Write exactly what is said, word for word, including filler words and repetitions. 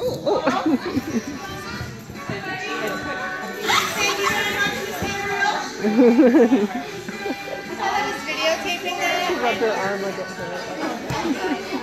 oh, oh. Videotaping that? She rubbed her arm like it hurt.